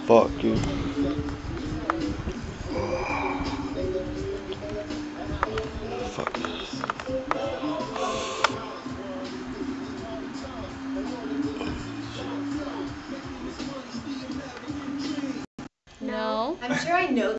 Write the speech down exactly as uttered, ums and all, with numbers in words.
fuck, dude. Fuck. No. I'm sure I know